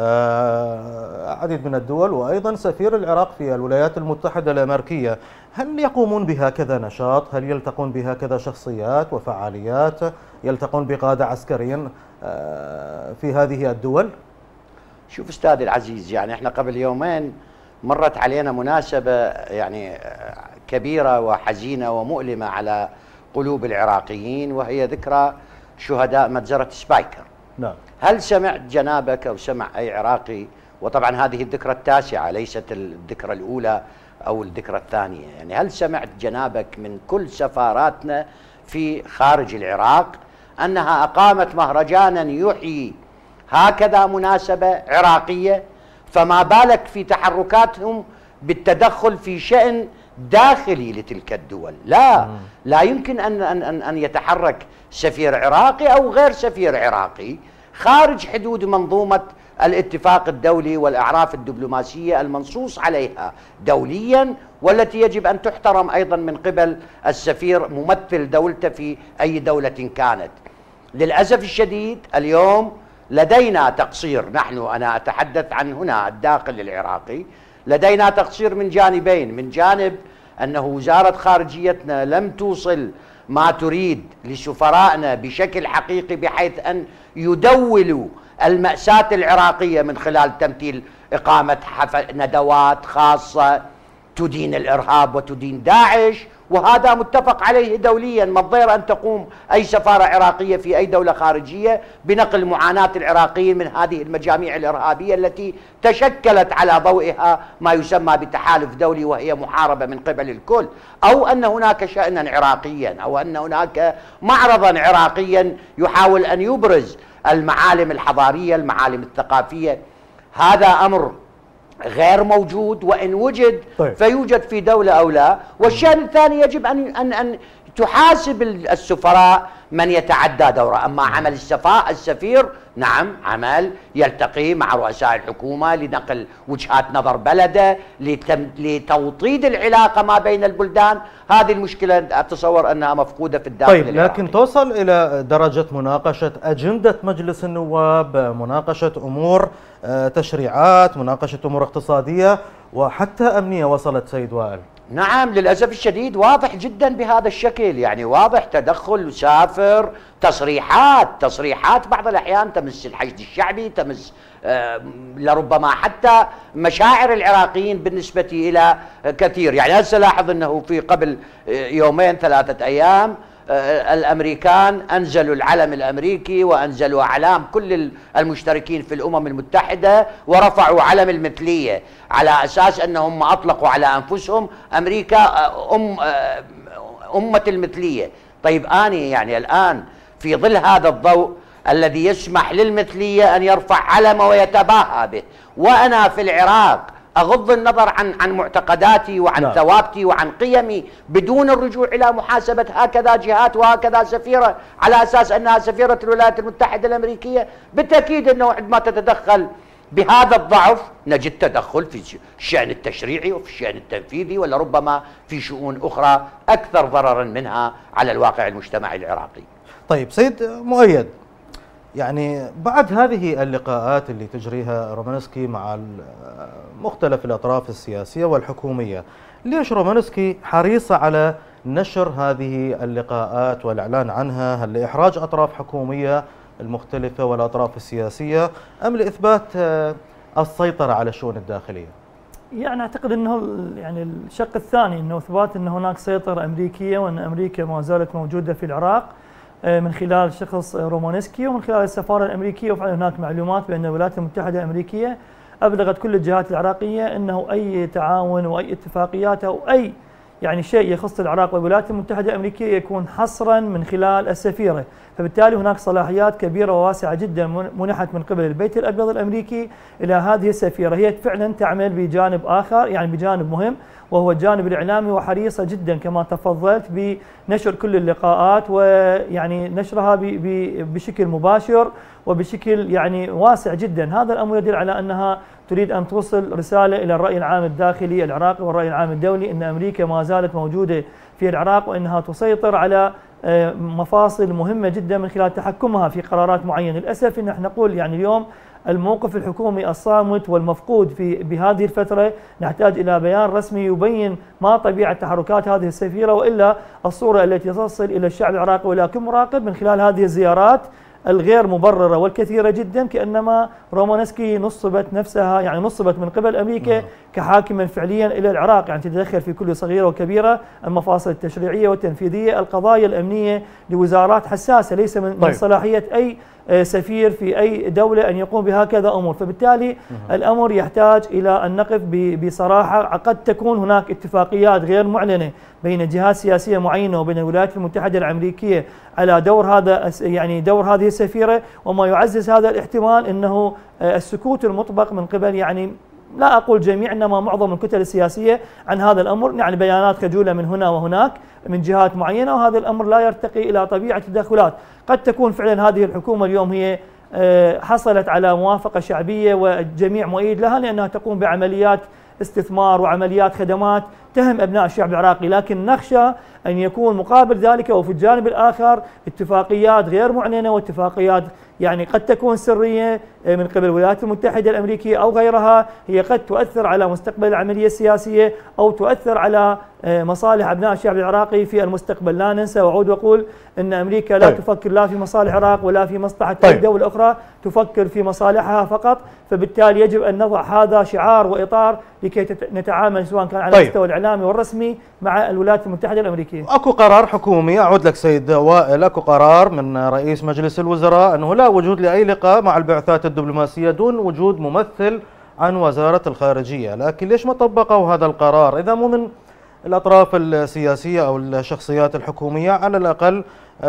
آه عديد من الدول، وأيضا سفير العراق في الولايات المتحدة الأمريكية، هل يقومون بهكذا نشاط؟ هل يلتقون بهكذا شخصيات وفعاليات؟ يلتقون بقادة عسكريين آه في هذه الدول؟
شوف أستاذ العزيز، يعني احنا قبل يومين مرت علينا مناسبة يعني كبيرة وحزينة ومؤلمة على قلوب العراقيين، وهي ذكرى شهداء مجزرة سبايكر.
نعم.
هل سمعت جنابك أو سمع أي عراقي، وطبعا هذه الذكرى التاسعة ليست الذكرى الأولى أو الذكرى الثانية، يعني هل سمعت جنابك من كل سفاراتنا في خارج العراق أنها أقامت مهرجانا يحيي هكذا مناسبة عراقية؟ فما بالك في تحركاتهم بالتدخل في شأن داخلي لتلك الدول. لا لا يمكن أن أن أن يتحرك سفير عراقي أو غير سفير عراقي خارج حدود منظومة الاتفاق الدولي والأعراف الدبلوماسية المنصوص عليها دوليا، والتي يجب أن تحترم أيضا من قبل السفير ممثل دولته في أي دولة كانت. للأسف الشديد اليوم لدينا تقصير، نحن أنا أتحدث عن هنا الداخل العراقي، لدينا تقصير من جانبين. من جانب أنه وزارة خارجيتنا لم توصل ما تريد لسفرائنا بشكل حقيقي، بحيث أن يدولوا المأساة العراقية من خلال تمثيل إقامة ندوات خاصة تدين الإرهاب وتدين داعش، وهذا متفق عليه دوليا. ما الضير أن تقوم أي سفارة عراقية في أي دولة خارجية بنقل معاناة العراقيين من هذه المجاميع الإرهابية التي تشكلت على ضوئها ما يسمى بتحالف دولي، وهي محاربة من قبل الكل، أو أن هناك شأنا عراقيا أو أن هناك معرضا عراقيا يحاول أن يبرز المعالم الحضارية، المعالم الثقافية. هذا أمر غير موجود، وإن وجد
طيب.
فيوجد في دولة أو لا. والشأن الثاني يجب أن أن أن تحاسب السفراء من يتعدى دوره. أما عمل السفاء السفير نعم عمل يلتقي مع رؤساء الحكومة لنقل وجهات نظر بلده، لتوطيد العلاقة ما بين البلدان. هذه المشكلة أتصور أنها مفقودة في الداخل
طيب
العراقي.
لكن توصل إلى درجة مناقشة أجندة مجلس النواب، مناقشة أمور تشريعات، مناقشة أمور اقتصادية وحتى أمنية وصلت سيد وائل.
نعم للأسف الشديد واضح جدا بهذا الشكل، يعني واضح تدخل سافر، تصريحات تصريحات بعض الأحيان تمس الحشد الشعبي، تمس آه لربما حتى مشاعر العراقيين بالنسبة إلى كثير. يعني هسه لاحظ أنه في قبل يومين ثلاثة أيام الأمريكان أنزلوا العلم الأمريكي وأنزلوا أعلام كل المشتركين في الأمم المتحدة ورفعوا علم المثلية على أساس أنهم أطلقوا على أنفسهم أمريكا أم أمة المثلية. طيب أني يعني الآن في ظل هذا الضوء الذي يسمح للمثلية أن يرفع علمه ويتباهى به، وأنا في العراق أغض النظر عن عن معتقداتي وعن لا. ثوابتي وعن قيمي بدون الرجوع إلى محاسبة هكذا جهات وهكذا سفيرة على أساس أنها سفيرة الولايات المتحدة الأمريكية. بالتأكيد أنه عندما تتدخل بهذا الضعف نجد تدخل في الشأن التشريعي وفي الشأن التنفيذي ولربما في شؤون أخرى أكثر ضررا منها على الواقع المجتمعي العراقي.
طيب سيد مؤيد، يعني بعد هذه اللقاءات اللي تجريها رومانسكي مع مختلف الأطراف السياسية والحكومية، ليش رومانسكي حريصة على نشر هذه اللقاءات والإعلان عنها؟ هل لإحراج أطراف حكومية المختلفة والأطراف السياسية أم لإثبات السيطرة على الشؤون الداخلية؟
يعني أعتقد أنه يعني الشق الثاني، أنه إثبات أن هناك سيطرة أمريكية وأن أمريكا ما زالت موجودة في العراق من خلال شخص رومانسكي ومن خلال السفارة الأمريكية. وفعلا هناك معلومات بأن الولايات المتحدة الأمريكية أبلغت كل الجهات العراقية أنه أي تعاون وأي اتفاقيات أو أي يعني شيء يخص العراق والولايات المتحدة الأمريكية يكون حصرا من خلال السفيرة. فبالتالي هناك صلاحيات كبيرة وواسعة جدا منحت من قبل البيت الأبيض الأمريكي إلى هذه السفيرة. هي فعلا تعمل بجانب آخر، يعني بجانب مهم، وهو الجانب الإعلامي، وحريصة جدا كما تفضلت بنشر كل اللقاءات ويعني نشرها بشكل مباشر وبشكل يعني واسع جدا. هذا الأمر يدل على أنها تريد أن توصل رسالة إلى الرأي العام الداخلي العراقي والرأي العام الدولي أن أمريكا ما زالت موجودة في العراق وأنها تسيطر على مفاصل مهمة جدا من خلال تحكمها في قرارات معينة. للأسف نحن نقول يعني اليوم الموقف الحكومي الصامت والمفقود في بهذه الفترة، نحتاج إلى بيان رسمي يبين ما طبيعة تحركات هذه السفيرة، وإلا الصورة التي تصل إلى الشعب العراقي ولكن مراقب من خلال هذه الزيارات الغير مبررة والكثيرة جدا كأنما رومانسكي نصبت نفسها يعني نصبت من قبل أمريكا كحاكما فعليا إلى العراق، يعني تتدخل في كل صغيرة وكبيرة، المفاصل التشريعية والتنفيذية، القضايا الأمنية لوزارات حساسة ليس من طيب. صلاحية أي سفير في أي دولة أن يقوم بهكذا أمور. فبالتالي الأمر يحتاج إلى أن نقف بصراحة. قد تكون هناك اتفاقيات غير معلنة بين جهات سياسية معينة وبين الولايات المتحدة الأمريكية على دور هذا يعني دور هذه السفيرة، وما يعزز هذا الاحتمال أنه السكوت المطبق من قبل يعني لا أقول جميع إنما معظم الكتل السياسية عن هذا الأمر، يعني بيانات خجولة من هنا وهناك من جهات معينة، وهذا الأمر لا يرتقي إلى طبيعة التدخلات. قد تكون فعلا هذه الحكومة اليوم هي حصلت على موافقة شعبية والجميع مؤيد لها لأنها تقوم بعمليات استثمار وعمليات خدمات تهم أبناء الشعب العراقي، لكن نخشى أن يكون مقابل ذلك وفي الجانب الآخر اتفاقيات غير معلنة واتفاقيات يعني قد تكون سرية من قبل الولايات المتحدة الأمريكية أو غيرها، هي قد تؤثر على مستقبل العملية السياسية أو تؤثر على مصالح أبناء الشعب العراقي في المستقبل. لا ننسى وأعود وأقول أن أمريكا لا طيب. تفكر لا في مصالح العراق ولا في مصلحة طيب. أي دولة أخرى، تفكر في مصالحها فقط. فبالتالي يجب أن نضع هذا شعار وإطار لكي نتعامل سواء كان على طيب. المستوى الإعلامي والرسمي مع الولايات المتحدة الأمريكية.
أكو قرار حكومي، أعود لك سيد وائل، أكو قرار من رئيس مجلس الوزراء أنه لا وجود لأي لقاء مع البعثات الدبلوماسية دون وجود ممثل عن وزارة الخارجية، لكن ليش ما طبقوا هذا القرار إذا مو من الأطراف السياسية أو الشخصيات الحكومية على الأقل،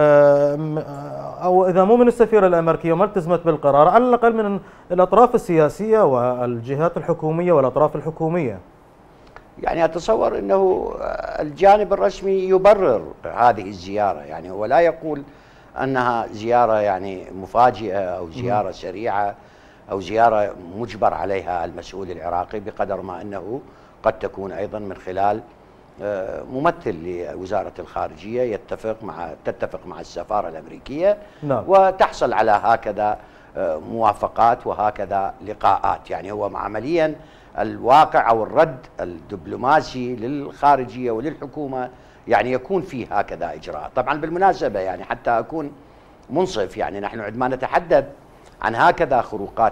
أو إذا مو من السفيرة الأمريكية وما التزمت بالقرار، على الأقل من الأطراف السياسية والجهات الحكومية والأطراف الحكومية.
يعني أتصور أنه الجانب الرسمي يبرر هذه الزيارة، يعني هو لا يقول أنها زيارة يعني مفاجئة أو زيارة سريعة أو زيارة مجبر عليها المسؤول العراقي، بقدر ما أنه قد تكون أيضا من خلال ممثل لوزارة الخارجية يتفق مع تتفق مع السفارة الأمريكية. نعم. وتحصل على هكذا موافقات وهكذا لقاءات. يعني هو عمليا الواقع أو الرد الدبلوماسي للخارجية وللحكومة يعني يكون فيه هكذا إجراء. طبعا بالمناسبة يعني حتى أكون منصف، يعني نحن عندما نتحدث عن هكذا خروقات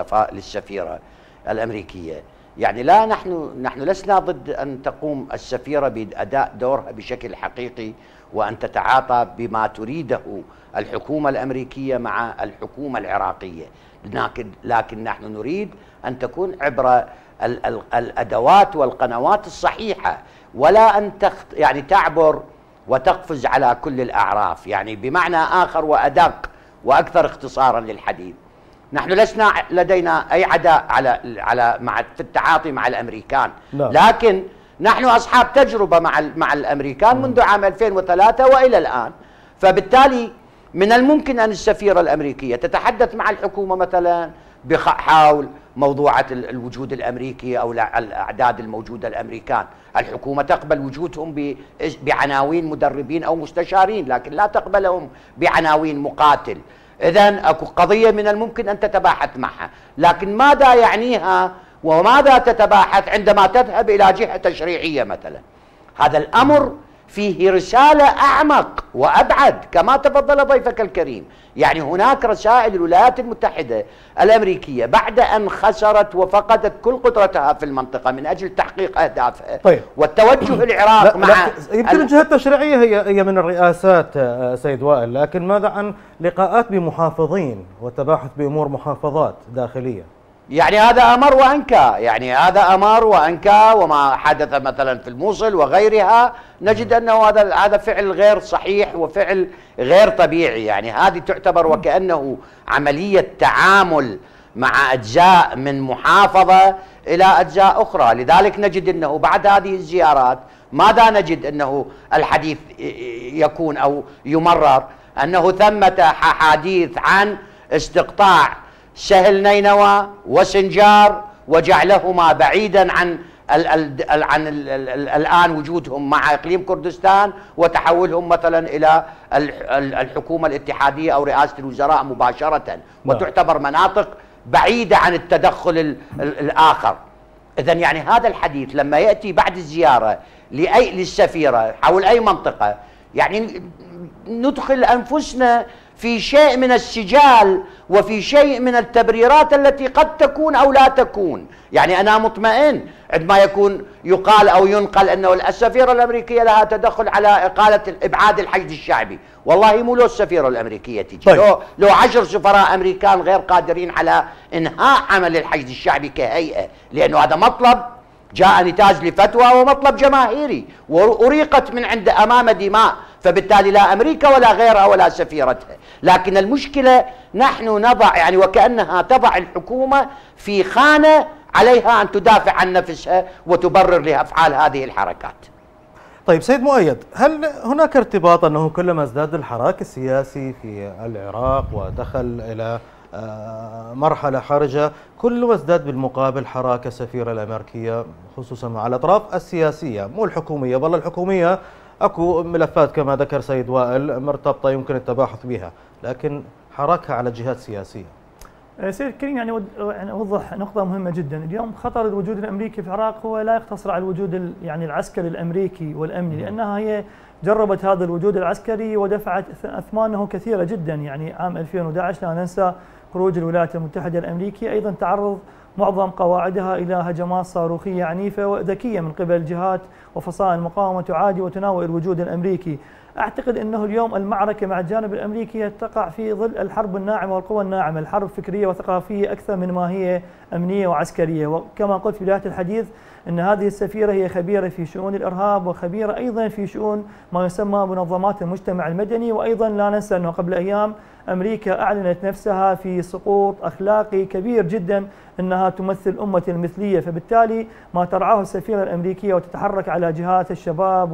للسفيرة الأمريكية، يعني لا نحن نحن لسنا ضد أن تقوم السفيرة بأداء دورها بشكل حقيقي وأن تتعاطى بما تريده الحكومة الأمريكية مع الحكومة العراقية، لكن لكن نحن نريد أن تكون عبر ال ال الأدوات والقنوات الصحيحة، ولا أن تخت يعني تعبر وتقفز على كل الأعراف. يعني بمعنى آخر وأدق وأكثر اختصارا للحديث، نحن لسنا لدينا أي عداء على على مع في التعاطي مع الأمريكان، لا. لكن نحن أصحاب تجربة مع مع الأمريكان منذ عام ألفين وثلاثة وإلى الآن، فبالتالي من الممكن أن السفيرة الأمريكية تتحدث مع الحكومة مثلا بحول موضوعة الوجود الأمريكي أو الأعداد الموجودة الأمريكان. الحكومة تقبل وجودهم بعناوين مدربين أو مستشارين، لكن لا تقبلهم بعناوين مقاتل. إذن أكو قضية من الممكن أن تتباحث معها، لكن ماذا يعنيها وماذا تتباحث عندما تذهب إلى جهة تشريعية مثلا؟ هذا الأمر فيه رسالة أعمق وأبعد كما تفضل ضيفك الكريم. يعني هناك رسائل الولايات المتحدة الأمريكية بعد أن خسرت وفقدت كل قدرتها في المنطقة من أجل تحقيق أهدافها. طيب. والتوجه العراق مع
يمكن الجهة التشريعية هي هي من الرئاسات سيد وائل، لكن ماذا عن لقاءات بمحافظين والتباحث بأمور محافظات داخلية؟
يعني هذا أمر وأنكى، يعني هذا أمر وأنكى، وما حدث مثلا في الموصل وغيرها نجد أنه هذا هذا فعل غير صحيح وفعل غير طبيعي. يعني هذه تعتبر وكأنه عملية تعامل مع أجزاء من محافظة إلى أجزاء أخرى. لذلك نجد أنه بعد هذه الزيارات ماذا نجد؟ أنه الحديث يكون أو يمرر أنه ثمة حديث عن استقطاع سهل نينوى وسنجار وجعلهما بعيدا عن ال ال عن ال ال الآن وجودهم مع إقليم كردستان، وتحولهم مثلا إلى الحكومة الاتحادية أو رئاسة الوزراء مباشرة، وتعتبر مناطق بعيدة عن التدخل ال ال الآخر. إذن يعني هذا الحديث لما يأتي بعد الزيارة لأي للسفيرة حول أي منطقة، يعني ندخل أنفسنا في شيء من السجال وفي شيء من التبريرات التي قد تكون أو لا تكون. يعني أنا مطمئن عندما يكون يقال أو ينقل أنه السفيرة الأمريكية لها تدخل على إقالة إبعاد الحشد الشعبي، والله مو لو السفيرة الأمريكية تجي، طيب. لو, لو عشر سفراء أمريكان غير قادرين على إنهاء عمل الحشد الشعبي كهيئة، لأنه هذا مطلب جاء نتاج لفتوى ومطلب جماهيري وأريقت من عند أمام دماء، فبالتالي لا أمريكا ولا غيرها ولا سفيرتها. لكن المشكلة نحن نضع يعني وكأنها تضع الحكومة في خانة عليها أن تدافع عن نفسها وتبرر لأفعال هذه الحركات.
طيب سيد مؤيد، هل هناك ارتباط أنه كلما ازداد الحراك السياسي في العراق ودخل إلى مرحلة حرجة كل ازداد بالمقابل حراك السفيرة الأمريكية خصوصا مع الأطراف السياسية مو الحكومية؟ والله الحكومية أكو ملفات كما ذكر سيد وائل مرتبطة يمكن التباحث بها، لكن حراكها على جهات سياسية.
سيد الكريم، يعني أوضح نقطة مهمة جدا. اليوم خطر الوجود الأمريكي في العراق هو لا يقتصر على الوجود يعني العسكري الأمريكي والأمني، لأنها هي جربت هذا الوجود العسكري ودفعت أثمانه كثيرة جدا. يعني عام ألفين وأحد عشر لا ننسى خروج الولايات المتحدة الأمريكية، أيضا تعرض معظم قواعدها إلى هجمات صاروخية عنيفة وذكية من قبل جهات وفصائل المقاومة تعادي وتناول الوجود الأمريكي. أعتقد أنه اليوم المعركة مع الجانب الأمريكي تقع في ظل الحرب الناعمة والقوى الناعمة، الحرب فكرية وثقافية أكثر من ما هي أمنية وعسكرية. وكما قلت في بداية الحديث أن هذه السفيرة هي خبيرة في شؤون الإرهاب وخبيرة أيضا في شؤون ما يسمى منظمات المجتمع المدني. وأيضا لا ننسى أنه قبل أيام أمريكا أعلنت نفسها في سقوط أخلاقي كبير جدا أنها تمثل أمة المثلية، فبالتالي ما ترعاه السفيرة الأمريكية وتتحرك على جهات الشباب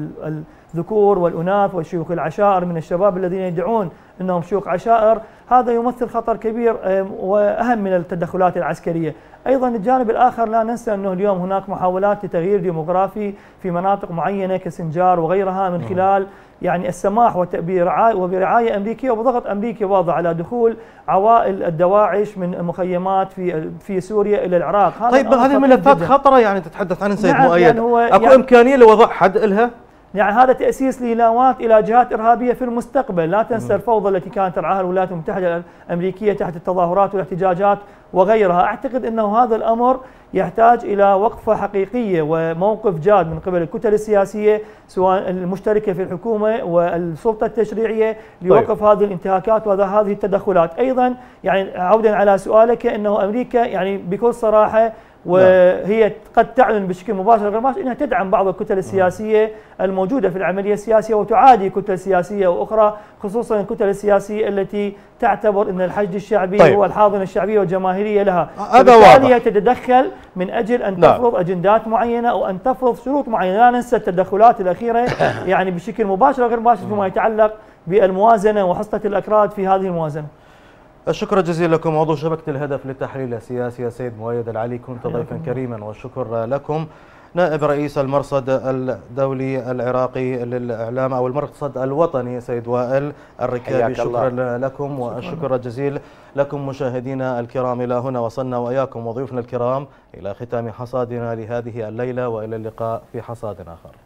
والذكور والأناث وشيوخ العشائر من الشباب الذين يدعون أنهم شيوخ عشائر، هذا يمثل خطر كبير وأهم من التدخلات العسكرية. أيضا الجانب الآخر لا ننسى أنه اليوم هناك محاولات لتغيير ديموغرافي في مناطق معينة كسنجار وغيرها من خلال يعني السماح وبرعاية أمريكية وبضغط أمريكي واضح على دخول عوائل الدواعش من المخيمات في في سوريا إلى العراق.
طيب هذه الملفات خطرة يعني تتحدث عنها سيد
نعم
مؤيد،
يعني هو
أكو
يعني
إمكانية لوضع حد لها؟
يعني هذا تأسيس ليلاوات إلى جهات إرهابية في المستقبل. لا تنسى الفوضى التي كانت ترعاها الولايات المتحدة الأمريكية تحت التظاهرات والاحتجاجات وغيرها. أعتقد أنه هذا الأمر يحتاج إلى وقفة حقيقية وموقف جاد من قبل الكتل السياسية سواء المشتركة في الحكومة والسلطة التشريعية لوقف طيب. هذه الانتهاكات وهذه التدخلات. أيضا يعني عودا على سؤالك أنه أمريكا يعني بكل صراحة وهي قد تعلن بشكل مباشر غير مباشر انها تدعم بعض الكتل السياسيه الموجوده في العمليه السياسيه وتعادي كتل سياسيه واخرى، خصوصا الكتل السياسيه التي تعتبر ان الحشد الشعبي طيب. هو الحاضنه الشعبيه والجماهيريه لها. فبالتالي هي تتدخل من اجل ان لا. تفرض اجندات معينه او ان تفرض شروط معينه. لا ننسى التدخلات الاخيره يعني بشكل مباشر وغير مباشر فيما يتعلق بالموازنه وحصه الاكراد في هذه الموازنه.
الشكر جزيلا لكم عضو شبكة الهدف للتحليل السياسي السيد مؤيد العلي، كنت ضيفا كريما والشكر لكم. نائب رئيس المرصد الدولي العراقي للإعلام أو المرصد الوطني سيد وائل الركابي، شكرا الله. لكم والشكر الجزيل لكم مشاهدينا الكرام. إلى هنا وصلنا وإياكم وضيوفنا الكرام إلى ختام حصادنا لهذه الليلة، وإلى اللقاء في حصاد آخر.